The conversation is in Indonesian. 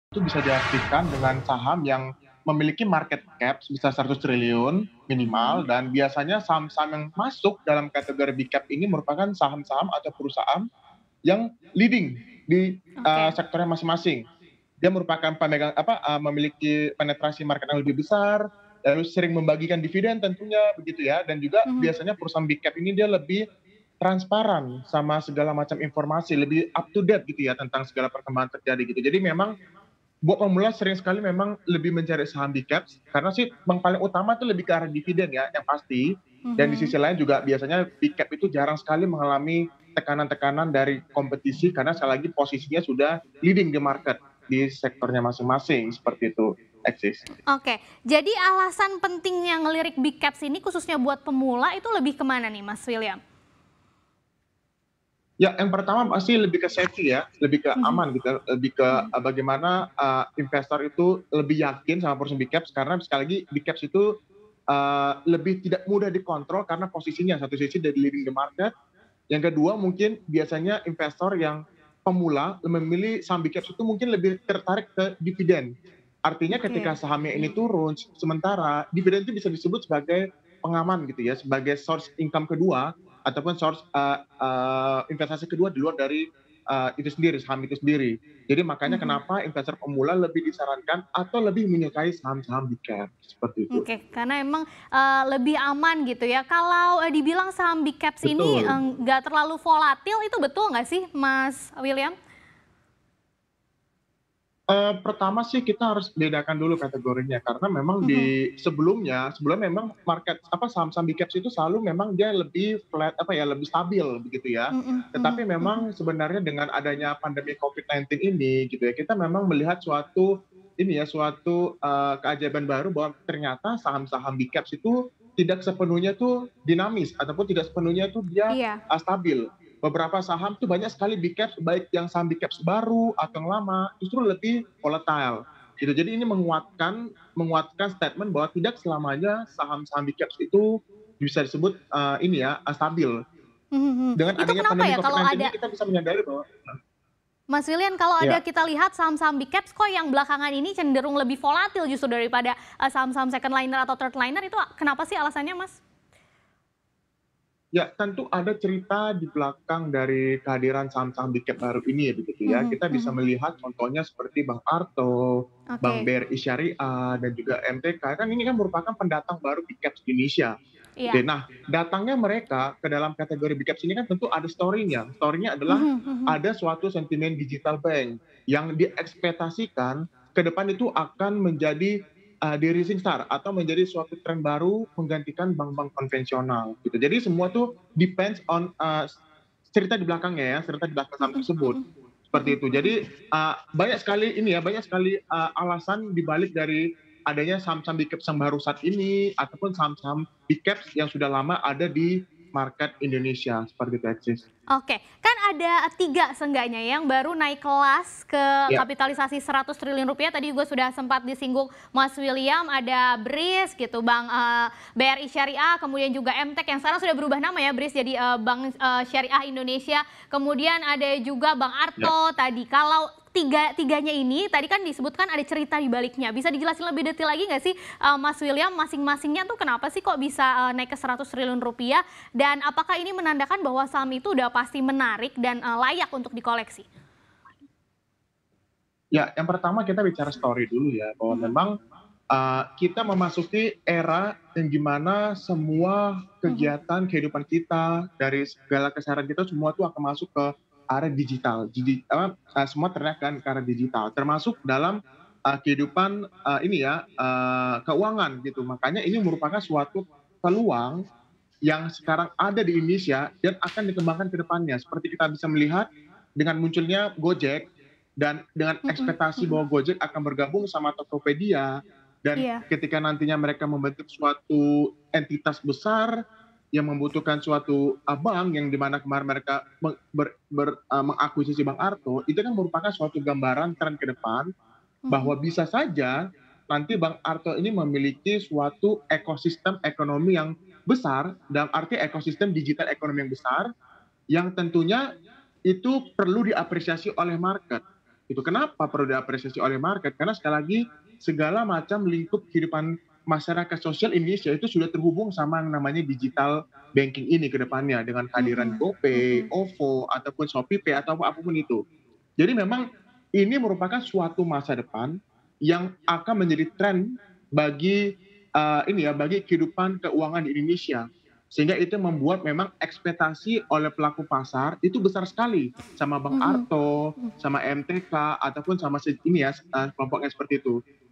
Itu bisa diartikan dengan saham yang memiliki market cap sebesar 100 triliun Mhm. minimal dan biasanya saham-saham yang masuk dalam kategori big cap ini merupakan saham-saham atau perusahaan yang leading di, Oke. sektornya masing-masing. Dia merupakan memiliki penetrasi market yang lebih besar, lalu sering membagikan dividen tentunya begitu ya, dan juga Mhm. biasanya perusahaan big cap ini dia lebih transparan sama segala macam informasi, lebih up to date gitu ya tentang segala perkembangan terjadi gitu. Jadi memang buat pemula sering sekali memang lebih mencari saham big caps, karena sih yang paling utama tuh lebih ke arah dividen ya, yang pasti. Dan di Mhm. sisi lain juga biasanya big cap itu jarang sekali mengalami tekanan-tekanan dari kompetisi karena sekali lagi posisinya sudah leading the market di sektornya masing-masing, seperti itu, Eksis. Oke, jadi alasan pentingnya ngelirik big caps ini khususnya buat pemula itu lebih ke mana nih, Mas William? Ya, yang pertama pasti lebih ke safety ya, lebih ke Mhm. aman gitu, lebih ke, Mhm. bagaimana, investor itu lebih yakin sama perusahaan big caps karena sekali lagi big caps itu, lebih tidak mudah dikontrol karena posisinya satu sisi dari leading the market, yang kedua mungkin biasanya investor yang pemula memilih saham big caps itu mungkin lebih tertarik ke dividen. Artinya ketika Oke. sahamnya ini turun, sementara dividen itu bisa disebut sebagai pengaman gitu ya, sebagai source income kedua ataupun source, investasi kedua di luar dari, itu sendiri, saham itu sendiri. Jadi makanya Mhm. kenapa investor pemula lebih disarankan atau lebih menyukai saham-saham big cap, seperti itu. Oke, karena emang, lebih aman gitu ya. Kalau, dibilang saham big caps ini, Betul. nggak terlalu volatil itu betul nggak sih, Mas William? Pertama sih kita harus bedakan dulu kategorinya, karena memang Mhm. sebelumnya memang saham-saham big caps itu selalu memang dia lebih flat, lebih stabil begitu ya. Mhm Tetapi mhm mhm. memang sebenarnya dengan adanya pandemi COVID-19 ini gitu ya, kita memang melihat suatu keajaiban baru bahwa ternyata saham-saham big caps itu tidak sepenuhnya tuh dinamis ataupun tidak sepenuhnya tuh dia, Iya. stabil. Beberapa saham tuh banyak sekali big caps, baik yang saham big caps baru atau yang lama, justru lebih volatile, gitu. Jadi ini menguatkan menguatkan statement bahwa tidak selamanya saham-saham big caps itu bisa disebut, stabil. Mhm mhm. Dengan Itu adanya kenapa pandemi ya kalau COVID-19 ini ada kita bisa menyadari bahwa Mas William, kalau ada ya. kita lihat saham-saham big caps kok yang belakangan ini cenderung lebih volatil justru daripada, saham-saham second liner atau third liner itu kenapa sih alasannya, Mas? Ya, tentu ada cerita di belakang dari kehadiran saham-saham big cap baru ini ya begitu ya. Mhm Kita bisa mhm. melihat contohnya seperti Bang Arto, Bank Oke. BRI Syariah, dan juga MTK, kan ini kan merupakan pendatang baru big caps di Indonesia. Iya. Oke, nah datangnya mereka ke dalam kategori big caps ini kan tentu ada story-nya. Story-nya adalah Mhm mhm. ada suatu sentimen digital bank yang diekspektasikan ke depan itu akan menjadi the rising star atau menjadi suatu tren baru menggantikan bank-bank konvensional gitu. Jadi semua tuh depends on cerita di belakangnya ya, cerita di belakang saham Mhm tersebut. mhm. Seperti Mhm itu. Jadi mhm. banyak sekali alasan dibalik dari adanya saham-saham big caps yang baru saat ini ataupun saham-saham big caps yang sudah lama ada di market Indonesia seperti itu, Eksis. Oke, kan ada 3 seenggaknya yang baru naik kelas ke Ya, kapitalisasi 100 triliun rupiah. Tadi juga sudah sempat disinggung Mas William, ada BRIS gitu, Bank, BRI Syariah, kemudian juga MTEK yang sekarang sudah berubah nama ya, BRIS jadi, Bank, Syariah Indonesia, kemudian ada juga Bang ya. Arto tadi. Kalau tiganya ini tadi kan disebutkan ada cerita di baliknya, bisa dijelasin lebih detail lagi nggak sih, Mas William, masing-masingnya tuh kenapa sih kok bisa, naik ke 100 triliun rupiah? Dan apakah ini menandakan bahwa saham itu udah pasti menarik dan, layak untuk dikoleksi? Ya, yang pertama kita bicara story dulu ya, bahwa Mhm. memang kita memasuki era yang gimana semua Mhm. kegiatan kehidupan kita dari segala keseharian kita semua tuh akan masuk ke arah digital. Semua terlihat ke arah digital, termasuk dalam kehidupan keuangan gitu. Makanya ini merupakan suatu peluang yang sekarang ada di Indonesia dan akan dikembangkan ke depannya. Seperti kita bisa melihat dengan munculnya Gojek dan dengan Mhm ekspektasi mhm. bahwa Gojek akan bergabung sama Tokopedia dan Iya. ketika nantinya mereka membentuk suatu entitas besar yang membutuhkan suatu bank yang dimana kemarin mereka mengakuisisi Bang Arto, itu kan merupakan suatu gambaran tren ke depan Mhm. bahwa bisa saja nanti Bang Arto ini memiliki suatu ekosistem ekonomi yang besar, dalam arti ekosistem digital ekonomi yang besar, yang tentunya itu perlu diapresiasi oleh market. Itu kenapa perlu diapresiasi oleh market? Karena sekali lagi segala macam lingkup kehidupan masyarakat sosial Indonesia itu sudah terhubung sama yang namanya digital banking ini ke depannya dengan kehadiran Mhm, GoPay, mhm, OVO, ataupun ShopeePay atau apapun itu. Jadi memang ini merupakan suatu masa depan yang akan menjadi tren bagi bagi kehidupan keuangan di Indonesia. Sehingga itu membuat memang ekspektasi oleh pelaku pasar itu besar sekali sama Bang mhm, Arto, mhm. sama MTK ataupun sama kelompoknya seperti itu.